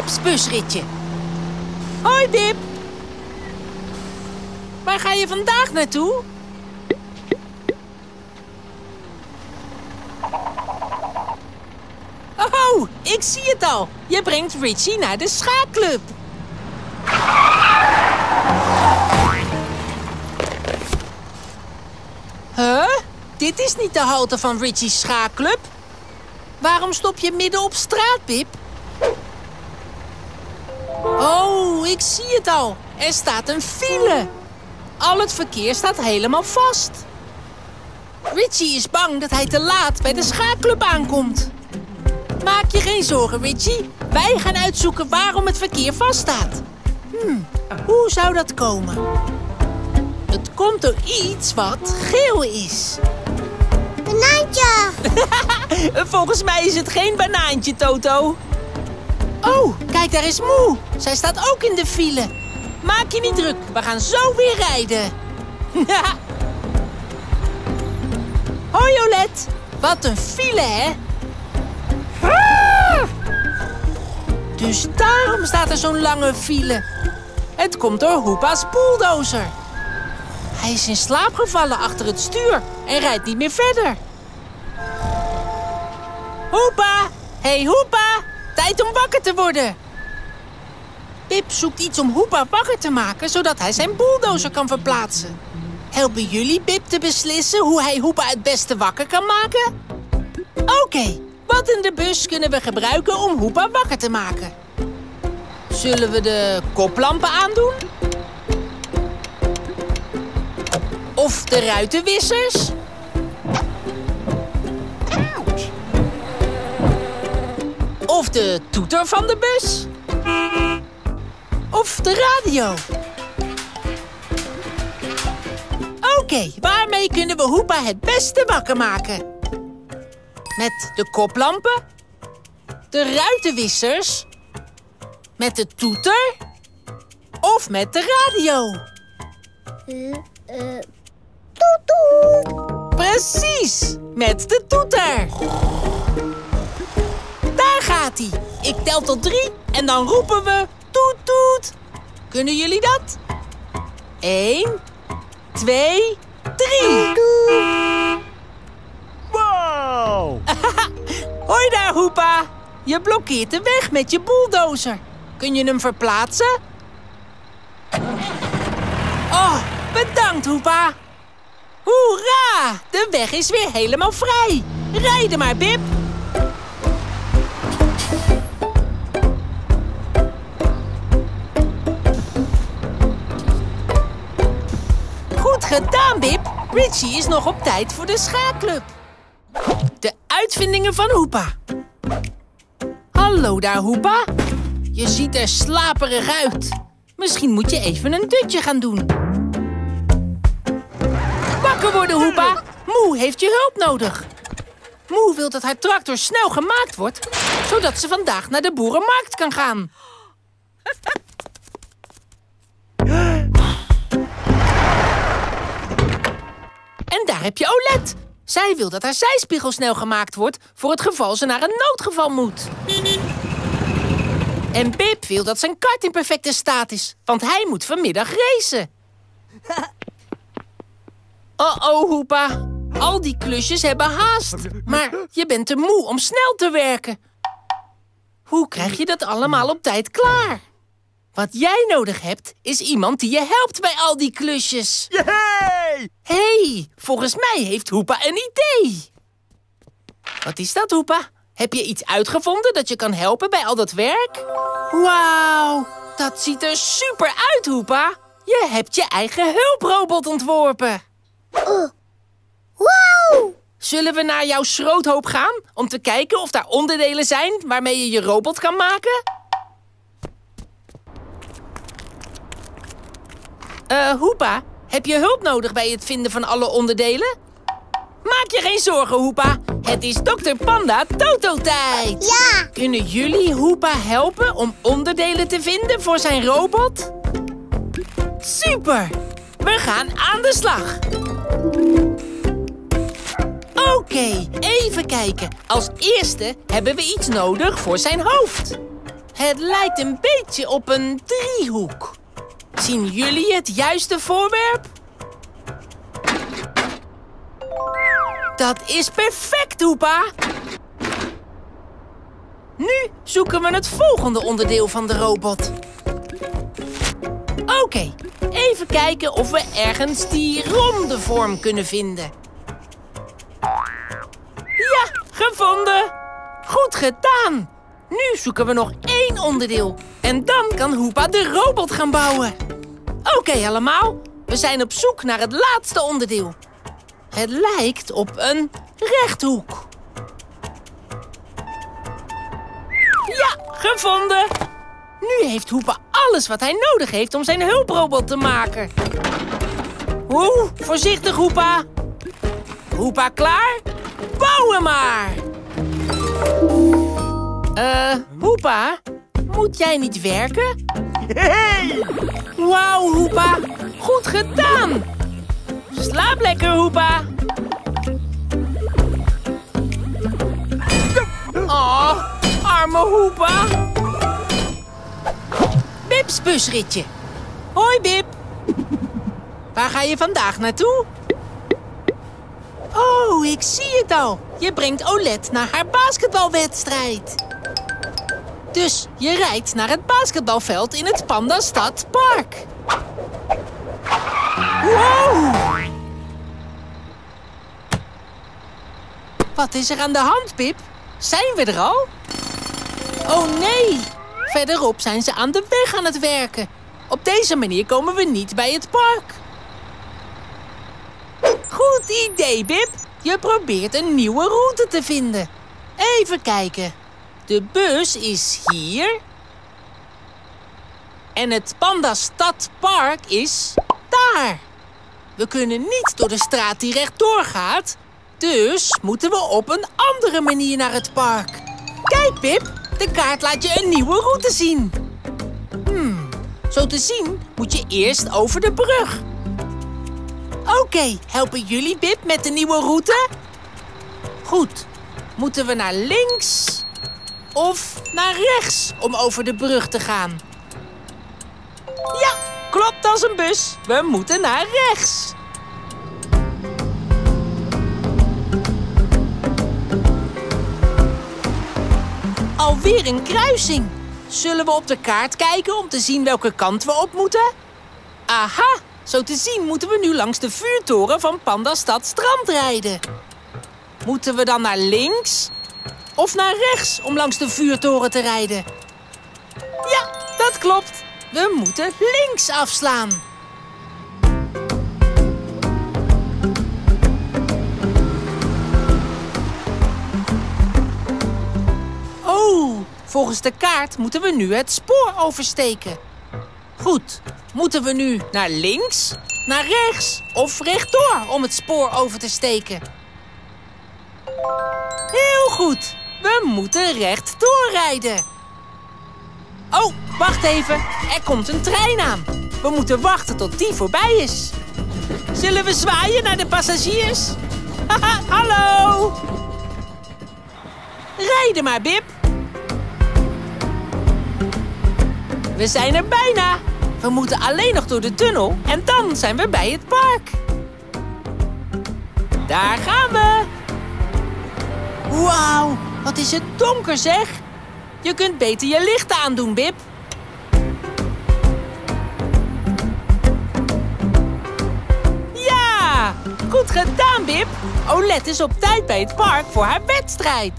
Bips busritje. Hoi, Bip. Waar ga je vandaag naartoe? Oh, ik zie het al. Je brengt Richie naar de schaakclub. Huh? Dit is niet de halte van Richie's schaakclub. Waarom stop je midden op straat, Bip? Oh, ik zie het al. Er staat een file. Al het verkeer staat helemaal vast. Richie is bang dat hij te laat bij de schaakclub aankomt. Maak je geen zorgen, Richie. Wij gaan uitzoeken waarom het verkeer vaststaat. Hoe zou dat komen? Het komt door iets wat geel is. Banaantje! Volgens mij is het geen banaantje, Toto. Oh, kijk, daar is Moe. Zij staat ook in de file. Maak je niet druk, we gaan zo weer rijden. Hoi, Olette. Wat een file, hè? Dus daarom staat er zo'n lange file. Het komt door Hoepa's bulldozer. Hij is in slaap gevallen achter het stuur en rijdt niet meer verder. Hoepa! Hey, Hoepa! Tijd om wakker te worden. Bip zoekt iets om Hoepa wakker te maken, zodat hij zijn bulldozer kan verplaatsen. Helpen jullie Bip te beslissen hoe hij Hoepa het beste wakker kan maken? Oké, wat in de bus kunnen we gebruiken om Hoepa wakker te maken? Zullen we de koplampen aandoen? Of de ruitenwissers? Of de toeter van de bus? Of de radio? Oké, waarmee kunnen we Hoepa het beste wakker maken? Met de koplampen? De ruitenwissers? Met de toeter? Of met de radio? Toet toet. Precies, met de toeter. Daar gaat hij. Ik tel tot 3 en dan roepen we toet toet. Kunnen jullie dat? 1, 2, 3. Wow! Hoi daar, Hoepa. Je blokkeert de weg met je bulldozer. Kun je hem verplaatsen? Oh, bedankt, Hoepa. Hoera! De weg is weer helemaal vrij. Rijden maar, Bip. Goed gedaan, Bip. Richie is nog op tijd voor de schaakclub. De uitvindingen van Hoepa. Hallo daar, Hoepa. Je ziet er slaperig uit. Misschien moet je even een dutje gaan doen. Wakker worden, Hoepa. Moe heeft je hulp nodig. Moe wil dat haar tractor snel gemaakt wordt, zodat ze vandaag naar de boerenmarkt kan gaan. En daar heb je Olette. Zij wil dat haar zijspiegel snel gemaakt wordt voor het geval ze naar een noodgeval moet. En Bip wil dat zijn kart in perfecte staat is, want hij moet vanmiddag racen. Oh, Hoepa. Al die klusjes hebben haast. Maar je bent te moe om snel te werken. Hoe krijg je dat allemaal op tijd klaar? Wat jij nodig hebt, is iemand die je helpt bij al die klusjes. Yay! Hey, volgens mij heeft Hoepa een idee. Wat is dat, Hoepa? Heb je iets uitgevonden dat je kan helpen bij al dat werk? Wauw, dat ziet er super uit, Hoepa. Je hebt je eigen hulprobot ontworpen. Wauw! Zullen we naar jouw schroothoop gaan om te kijken of daar onderdelen zijn waarmee je je robot kan maken? Hoepa, heb je hulp nodig bij het vinden van alle onderdelen? Maak je geen zorgen, Hoepa. Het is Dr. Panda Toto-tijd. Ja! Kunnen jullie Hoepa helpen om onderdelen te vinden voor zijn robot? Super! We gaan aan de slag. Oké, even kijken. Als eerste hebben we iets nodig voor zijn hoofd. Het lijkt een beetje op een driehoek. Zien jullie het juiste voorwerp? Dat is perfect, Hoopa. Nu zoeken we het volgende onderdeel van de robot. Oké, even kijken of we ergens die ronde vorm kunnen vinden. Ja, gevonden! Goed gedaan! Nu zoeken we nog 1 onderdeel. En dan kan Hoopa de robot gaan bouwen. Oké, allemaal. We zijn op zoek naar het laatste onderdeel. Het lijkt op een rechthoek. Ja, gevonden! Nu heeft Hoopa alles wat hij nodig heeft om zijn hulprobot te maken. Oeh, voorzichtig, Hoopa. Hoopa klaar? Bouwen maar! Hoopa, moet jij niet werken? Hey! Wauw, Hoopa. Goed gedaan. Slaap lekker, Hoopa. Oh, arme Hoopa. Bips busritje. Hoi, Bip. Waar ga je vandaag naartoe? Oh, ik zie het al. Je brengt Olette naar haar basketbalwedstrijd. Dus je rijdt naar het basketbalveld in het Pandastad Park. Wow! Wat is er aan de hand, Pip? Zijn we er al? Oh nee! Verderop zijn ze aan de weg aan het werken. Op deze manier komen we niet bij het park. Goed idee, Bip. Je probeert een nieuwe route te vinden. Even kijken. De bus is hier. En het Pandastad Park is daar. We kunnen niet door de straat die rechtdoor gaat. Dus moeten we op een andere manier naar het park. Kijk, Pip. De kaart laat je een nieuwe route zien. Zo te zien moet je eerst over de brug. Oké, helpen jullie Bip met de nieuwe route? Goed. Moeten we naar links of naar rechts om over de brug te gaan? Ja, klopt als een bus. We moeten naar rechts. Alweer een kruising. Zullen we op de kaart kijken om te zien welke kant we op moeten? Aha, zo te zien moeten we nu langs de vuurtoren van Pandastad Strand rijden. Moeten we dan naar links of naar rechts om langs de vuurtoren te rijden? Ja, dat klopt. We moeten links afslaan. Oh, volgens de kaart moeten we nu het spoor oversteken. Goed, moeten we nu naar links, naar rechts of rechtdoor om het spoor over te steken? Heel goed, we moeten rechtdoor rijden. Oh, wacht even, er komt een trein aan. We moeten wachten tot die voorbij is. Zullen we zwaaien naar de passagiers? Haha, hallo! Rijden maar, Bip. We zijn er bijna. We moeten alleen nog door de tunnel en dan zijn we bij het park. Daar gaan we. Wauw, wat is het donker zeg. Je kunt beter je lichten aandoen, Bip. Ja, goed gedaan, Bip. Olette is op tijd bij het park voor haar wedstrijd.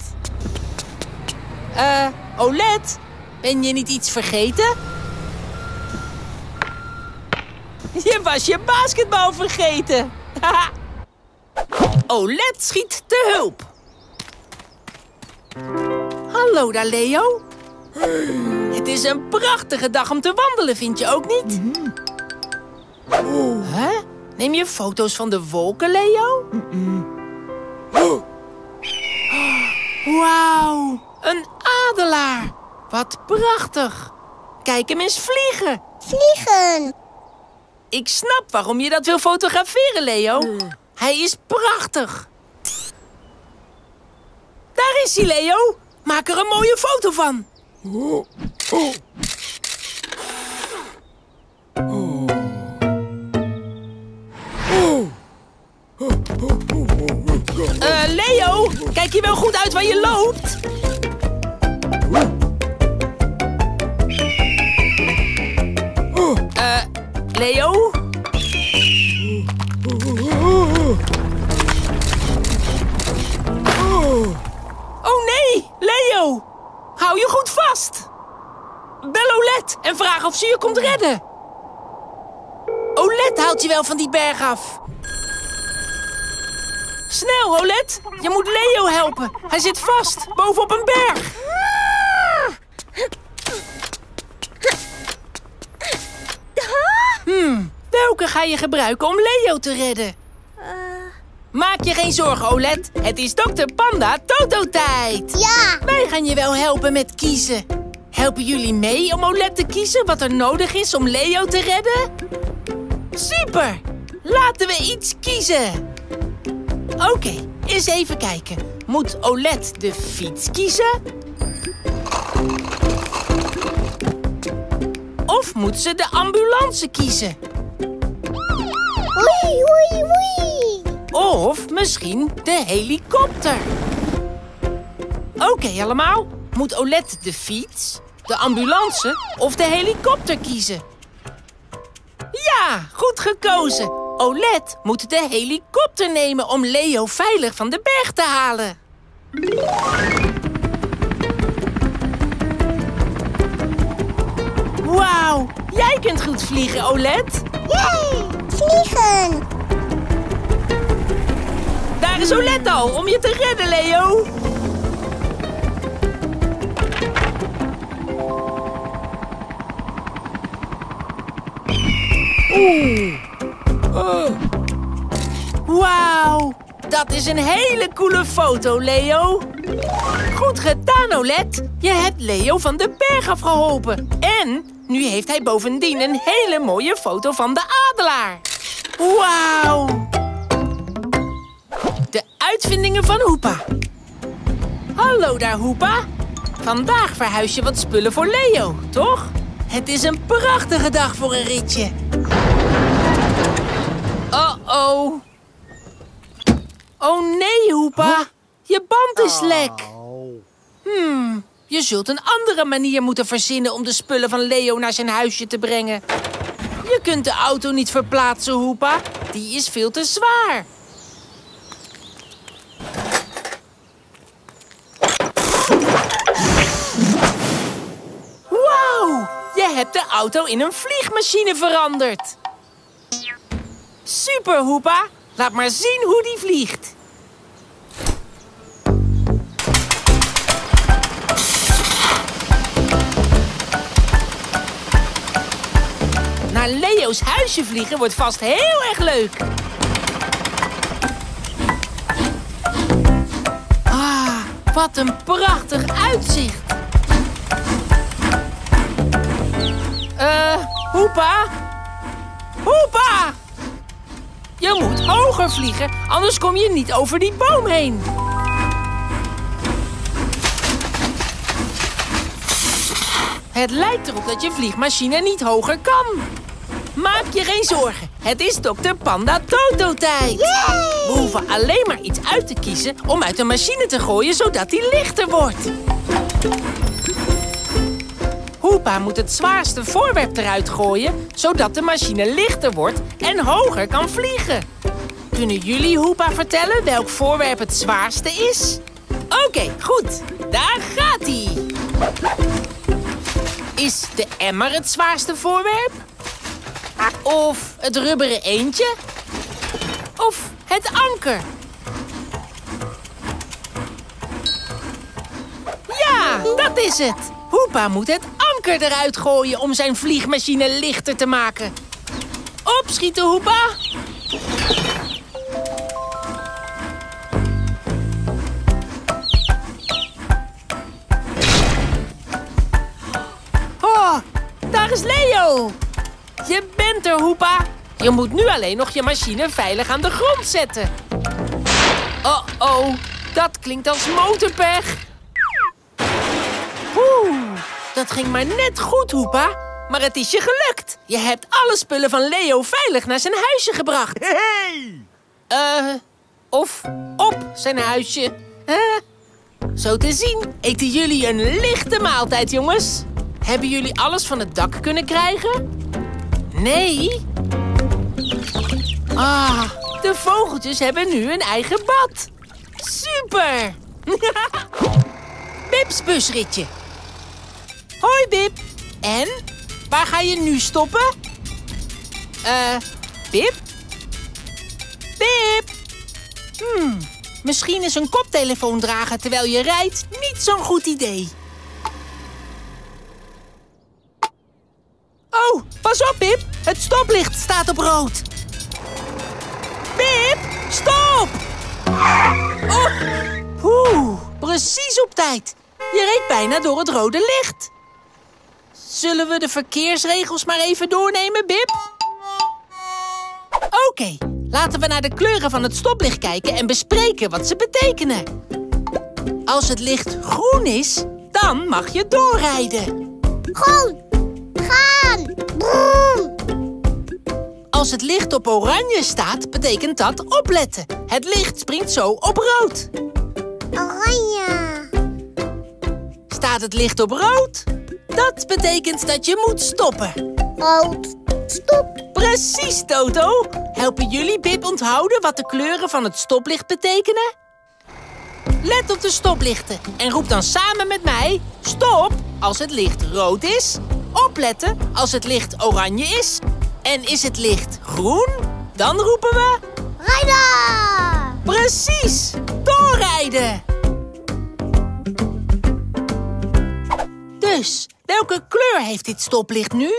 Olette, ben je niet iets vergeten? Je was je basketbal vergeten. Olette schiet te hulp. Hallo daar, Leo. Het is een prachtige dag om te wandelen, vind je ook niet? Huh? Neem je foto's van de wolken, Leo? Wauw, een adelaar. Wat prachtig. Kijk hem eens vliegen. Vliegen. Ik snap waarom je dat wil fotograferen, Leo. Hij is prachtig. Daar is hij, Leo. Maak er een mooie foto van. Leo, kijk je wel goed uit waar je loopt? Leo? Oh nee, Leo! Hou je goed vast! Bel Olette en vraag of ze je komt redden. Olette haalt je wel van die berg af. Snel, Olette! Je moet Leo helpen. Hij zit vast, bovenop een berg. Welke ga je gebruiken om Leo te redden? Maak je geen zorgen, Olette. Het is Dr. Panda Toto-tijd. Ja! Wij gaan je wel helpen met kiezen. Helpen jullie mee om Olette te kiezen wat er nodig is om Leo te redden? Super! Laten we iets kiezen. Oké, eens even kijken. Moet Olette de fiets kiezen? Of moet ze de ambulance kiezen? Oei, oei, oei. Of misschien de helikopter. Oké, allemaal. Moet Olette de fiets, de ambulance of de helikopter kiezen? Ja, goed gekozen. Olette moet de helikopter nemen om Leo veilig van de berg te halen. Wauw, jij kunt goed vliegen, Olette. Yay, vliegen. Daar is Olette al, om je te redden, Leo. Wauw, dat is een hele coole foto, Leo. Goed gedaan, Olette. Je hebt Leo van de berg afgeholpen. En nu heeft hij bovendien een hele mooie foto van de adelaar. Wauw. De uitvindingen van Hoopa. Hallo daar, Hoopa. Vandaag verhuis je wat spullen voor Leo, toch? Het is een prachtige dag voor een ritje. Oh-oh. Oh nee, Hoopa. Je band is lek. Je zult een andere manier moeten verzinnen om de spullen van Leo naar zijn huisje te brengen. Je kunt de auto niet verplaatsen, Hoopa. Die is veel te zwaar. Wauw! Je hebt de auto in een vliegmachine veranderd. Super, Hoopa. Laat maar zien hoe die vliegt. Naar Leo's huisje vliegen wordt vast heel erg leuk. Ah, wat een prachtig uitzicht. Hoopa? Hoopa! Je moet hoger vliegen, anders kom je niet over die boom heen. Het lijkt erop dat je vliegmachine niet hoger kan. Maak je geen zorgen, het is Dr. Panda Toto-tijd. We hoeven alleen maar iets uit te kiezen om uit de machine te gooien, zodat die lichter wordt. Hoopa moet het zwaarste voorwerp eruit gooien, zodat de machine lichter wordt en hoger kan vliegen. Kunnen jullie Hoopa vertellen welk voorwerp het zwaarste is? Oké, goed. Daar gaat-ie. Is de emmer het zwaarste voorwerp? Of het rubberen eendje? Of het anker? Ja, dat is het. Hoopa moet het anker eruit gooien om zijn vliegmachine lichter te maken. Opschieten, Hoopa! Oh, daar is Leo! Je bent er, Hoopa. Je moet nu alleen nog je machine veilig aan de grond zetten. Oh, dat klinkt als motorpech. Dat ging maar net goed, Hoepa. Maar het is je gelukt. Je hebt alle spullen van Leo veilig naar zijn huisje gebracht. Hey! Of op zijn huisje. Zo te zien eten jullie een lichte maaltijd, jongens. Hebben jullie alles van het dak kunnen krijgen? Nee? Ah, de vogeltjes hebben nu een eigen bad. Super! Bip's busritje. Hoi, Bip. En? Waar ga je nu stoppen? Bip? Bip? Misschien is een koptelefoon dragen terwijl je rijdt niet zo'n goed idee. Oh, pas op, Bip. Het stoplicht staat op rood. Bip, stop! Oh, precies op tijd. Je reed bijna door het rode licht. Zullen we de verkeersregels maar even doornemen, Bip? Oké, laten we naar de kleuren van het stoplicht kijken en bespreken wat ze betekenen. Als het licht groen is, dan mag je doorrijden. Groen. Gaan. Broem. Als het licht op oranje staat, betekent dat opletten. Het licht springt zo op rood. Oranje. Staat het licht op rood? Dat betekent dat je moet stoppen. Rood. Stop. Precies, Toto. Helpen jullie Bip onthouden wat de kleuren van het stoplicht betekenen? Let op de stoplichten en roep dan samen met mij... Stop als het licht rood is. Opletten als het licht oranje is. En is het licht groen? Dan roepen we... Rijden. Precies! Doorrijden! Dus, welke kleur heeft dit stoplicht nu?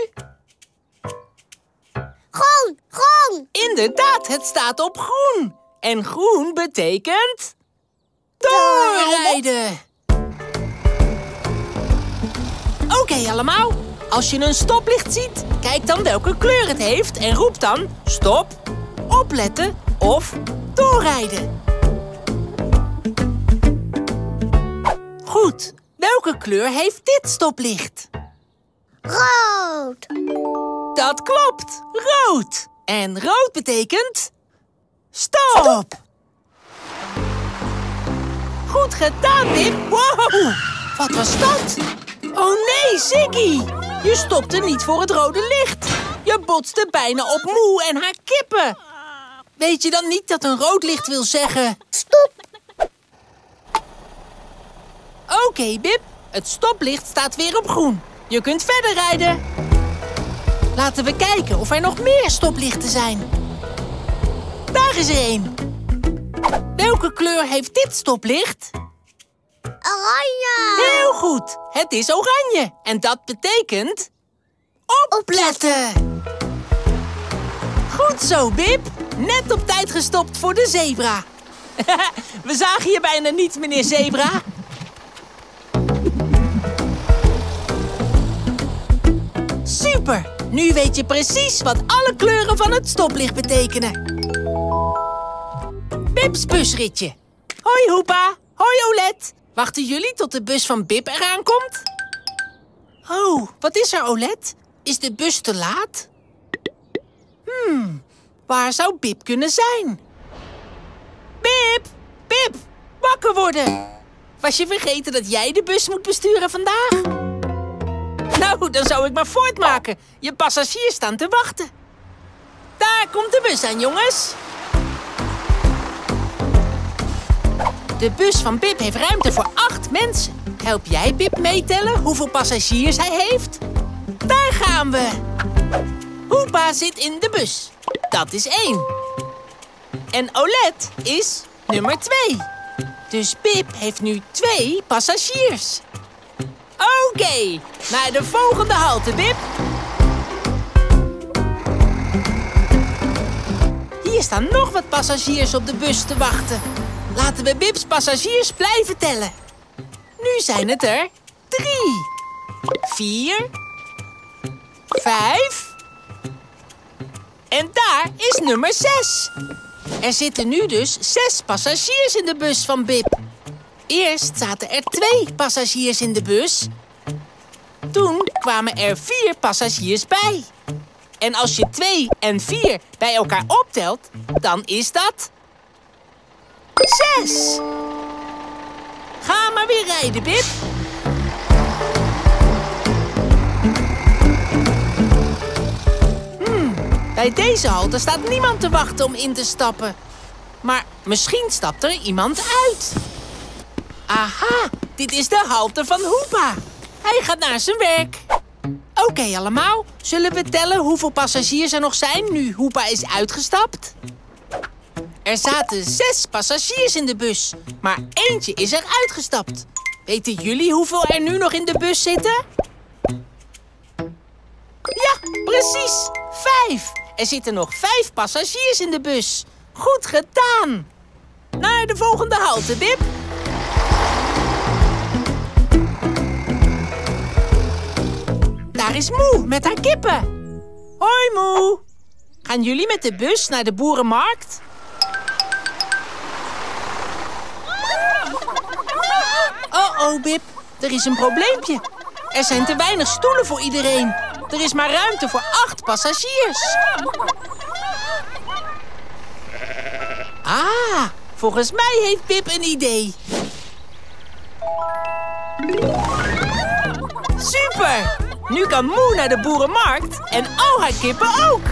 Groen. Groen. Inderdaad, het staat op groen. En groen betekent... doorrijden! Oké, allemaal. Als je een stoplicht ziet, kijk dan welke kleur het heeft en roep dan stop, opletten of doorrijden. Goed, welke kleur heeft dit stoplicht? Rood. Dat klopt, rood. En rood betekent stop. Goed gedaan, Bip. Wow, wat was dat? Oh nee, Ziggy. Je stopte niet voor het rode licht. Je botste bijna op Moe en haar kippen. Weet je dan niet dat een rood licht wil zeggen... Stop. Oké, Bip. Het stoplicht staat weer op groen. Je kunt verder rijden. Laten we kijken of er nog meer stoplichten zijn. Daar is er één. Welke kleur heeft dit stoplicht? Oranje. Heel goed. Het is oranje. En dat betekent... opletten. Goed zo, Bip. Net op tijd gestopt voor de zebra. We zagen je bijna niet, meneer Zebra. Super. Nu weet je precies wat alle kleuren van het stoplicht betekenen. Bip's busritje. Hoi, Hoepa. Hoi, Olet. Wachten jullie tot de bus van Bip eraan komt? Oh, wat is er, Olet? Is de bus te laat? Waar zou Bip kunnen zijn? Bip! Bip! Wakker worden! Was je vergeten dat jij de bus moet besturen vandaag? Nou, dan zou ik maar voortmaken. Je passagiers staan te wachten. Daar komt de bus aan, jongens. De bus van Bip heeft ruimte voor 8 mensen. Help jij Bip meetellen hoeveel passagiers hij heeft? Daar gaan we. Hoepa zit in de bus. Dat is 1. En Olet is nummer 2. Dus Bip heeft nu 2 passagiers. Oké, naar de volgende halte, Bip. Hier staan nog wat passagiers op de bus te wachten. Laten we Bip's passagiers blijven tellen. Nu zijn het er 3, 4, 5... En daar is nummer 6. Er zitten nu dus 6 passagiers in de bus van Bip. Eerst zaten er 2 passagiers in de bus. Toen kwamen er 4 passagiers bij. En als je 2 en 4 bij elkaar optelt, dan is dat 6. Ga maar weer rijden, Bip. Bij deze halte staat niemand te wachten om in te stappen. Maar misschien stapt er iemand uit. Aha, dit is de halte van Hoopa. Hij gaat naar zijn werk. Oké, allemaal. Zullen we tellen hoeveel passagiers er nog zijn nu Hoopa is uitgestapt? Er zaten 6 passagiers in de bus, maar eentje is er uitgestapt. Weten jullie hoeveel er nu nog in de bus zitten? Ja, precies. 5. Er zitten nog 5 passagiers in de bus. Goed gedaan. Naar de volgende halte, Bip. Daar is Moe met haar kippen. Hoi, Moe. Gaan jullie met de bus naar de boerenmarkt? Oh, Bip. Er is een probleempje. Er zijn te weinig stoelen voor iedereen. Er is maar ruimte voor 8 passagiers. Ah, volgens mij heeft Bip een idee. Super! Nu kan Moe naar de boerenmarkt en al haar kippen ook.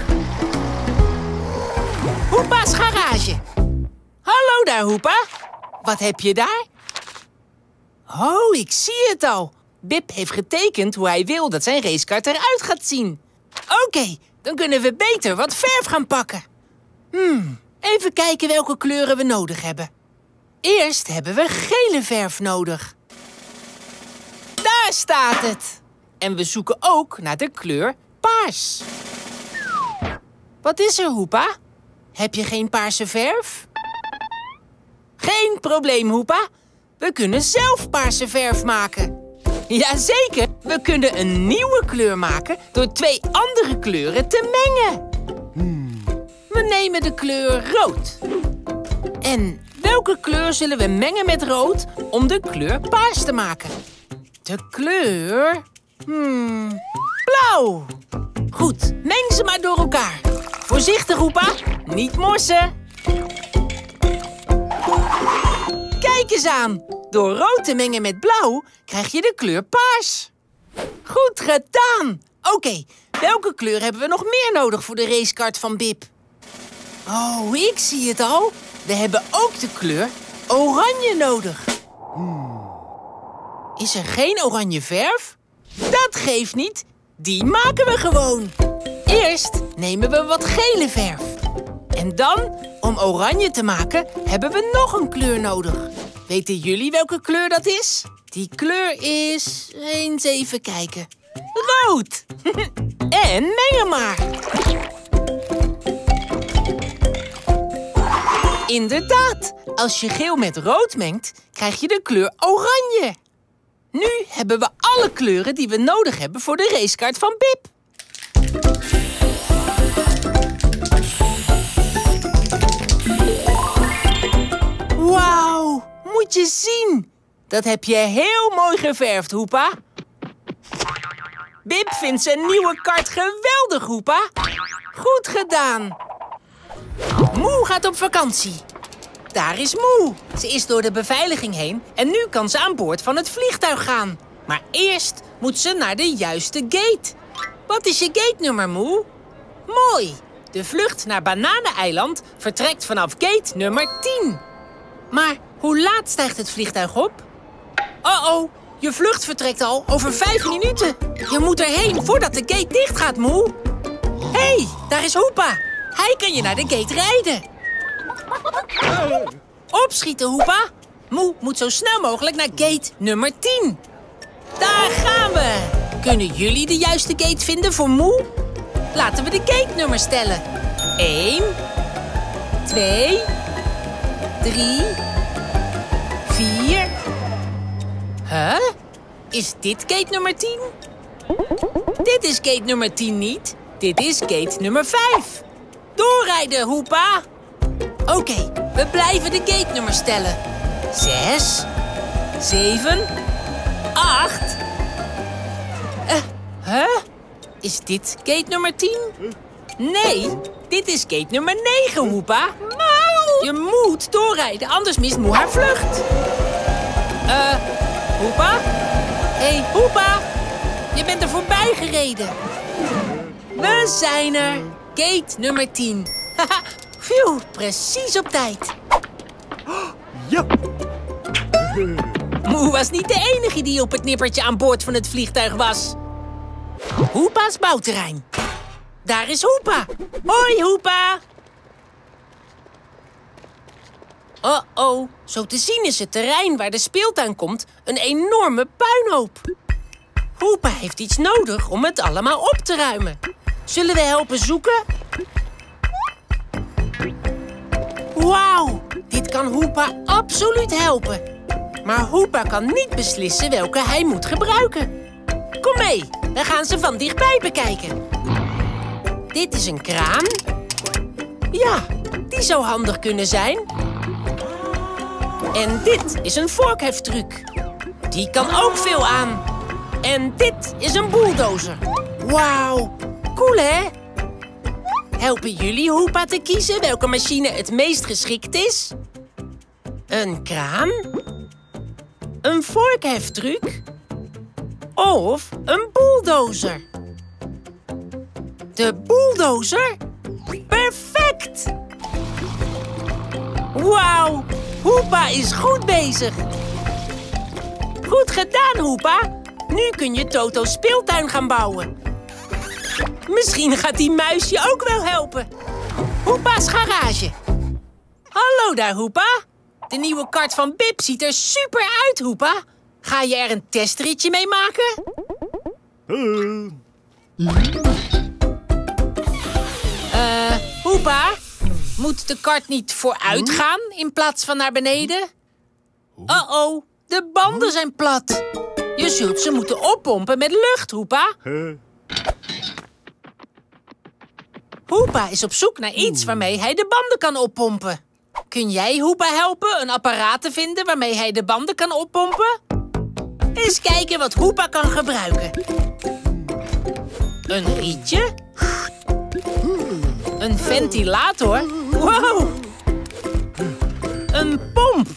Hoopa's garage. Hallo daar, Hoopa. Wat heb je daar? Oh, ik zie het al. Bip heeft getekend hoe hij wil dat zijn racekart eruit gaat zien. Oké, dan kunnen we beter wat verf gaan pakken. Even kijken welke kleuren we nodig hebben. Eerst hebben we gele verf nodig. Daar staat het. En we zoeken ook naar de kleur paars. Wat is er, Hoopa? Heb je geen paarse verf? Geen probleem, Hoopa. We kunnen zelf paarse verf maken. Jazeker, we kunnen een nieuwe kleur maken door 2 andere kleuren te mengen. We nemen de kleur rood. En welke kleur zullen we mengen met rood om de kleur paars te maken? De kleur... blauw. Goed, meng ze maar door elkaar. Voorzichtig, Hoopa. Niet morsen. Kijk eens aan. Door rood te mengen met blauw krijg je de kleur paars. Goed gedaan. Oké, welke kleur hebben we nog meer nodig voor de racekart van Bip? Oh, ik zie het al. We hebben ook de kleur oranje nodig. Is er geen oranje verf? Dat geeft niet. Die maken we gewoon. Eerst nemen we wat gele verf. En dan, om oranje te maken, hebben we nog een kleur nodig. Weten jullie welke kleur dat is? Die kleur is... eens even kijken. Rood! En mengen maar. Inderdaad, als je geel met rood mengt, krijg je de kleur oranje. Nu hebben we alle kleuren die we nodig hebben voor de racekart van Bip. Wauw, moet je zien. Dat heb je heel mooi geverfd, Hoopa. Bip vindt zijn nieuwe kart geweldig, Hoopa. Goed gedaan. Moe gaat op vakantie. Daar is Moe. Ze is door de beveiliging heen en nu kan ze aan boord van het vliegtuig gaan. Maar eerst moet ze naar de juiste gate. Wat is je gate-nummer, Moe? Mooi. De vlucht naar Bananeneiland vertrekt vanaf gate nummer 10. Maar hoe laat stijgt het vliegtuig op? Oh, je vlucht vertrekt al over 5 minuten. Je moet erheen voordat de gate dicht gaat, Moe. Hé, daar is Hoopa. Hij kan je naar de gate rijden. Opschieten, Hoopa. Moe moet zo snel mogelijk naar gate nummer 10. Daar gaan we. Kunnen jullie de juiste gate vinden voor Moe? Laten we de gate-nummers tellen. 1, 2, 3, 4... Huh? Is dit gate nummer 10? Dit is gate nummer 10 niet. Dit is gate nummer 5. Doorrijden, Hoopa. Oké, we blijven de gate-nummers tellen. 6, 7, 8... Huh? Is dit gate nummer 10? Nee, dit is gate nummer 9, Hoepa. Je moet doorrijden, anders mist Moe haar vlucht. Hoepa? Hé, Hoepa! Je bent er voorbij gereden. We zijn er. Gate nummer 10. Haha, phew, precies op tijd. Ja. Moe was niet de enige die op het nippertje aan boord van het vliegtuig was. Hoepa's bouwterrein. Daar is Hoepa. Hoi, Hoepa. Oh, zo te zien is het terrein waar de speeltuin komt een enorme puinhoop. Hoepa heeft iets nodig om het allemaal op te ruimen. Zullen we helpen zoeken? Wauw, dit kan Hoepa absoluut helpen. Maar Hoepa kan niet beslissen welke hij moet gebruiken. Kom mee, we gaan ze van dichtbij bekijken. Dit is een kraan. Ja, die zou handig kunnen zijn. En dit is een vorkheftruc. Die kan ook veel aan. En dit is een bulldozer. Wauw, cool hè? Helpen jullie Hoepa te kiezen welke machine het meest geschikt is? Een kraan? Een vorkheftruc? Of een bulldozer? De bulldozer? Perfect! Wauw, Hoepa is goed bezig. Goed gedaan, Hoepa. Nu kun je Toto's speeltuin gaan bouwen. Misschien gaat die muis je ook wel helpen. Hoepa's garage. Hallo daar, Hoepa. De nieuwe kart van Bip ziet er super uit, Hoepa. Ga je er een testritje mee maken? Hoepa, moet de kart niet vooruit gaan in plaats van naar beneden? Oh, de banden zijn plat. Je zult ze moeten oppompen met lucht, Hoepa. Hoepa is op zoek naar iets waarmee hij de banden kan oppompen. Kun jij Hoepa helpen een apparaat te vinden waarmee hij de banden kan oppompen? Eens kijken wat Hoepa kan gebruiken. Een rietje. Een ventilator. Wow. Een pomp.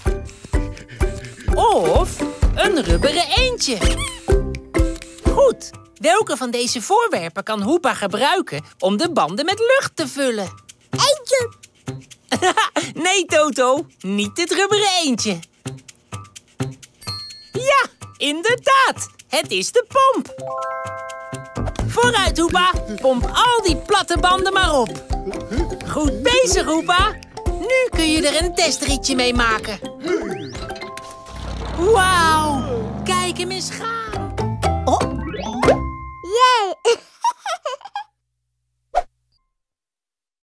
Of een rubberen eendje. Goed. Welke van deze voorwerpen kan Hoepa gebruiken om de banden met lucht te vullen? Eentje. Nee, Toto. Niet het rubberen eendje. Ja, inderdaad. Het is de pomp. Vooruit, Hoepa. Pomp al die platte banden maar op. Goed bezig, Hoepa. Nu kun je er een testritje mee maken. Wauw. Kijk hem eens gaan.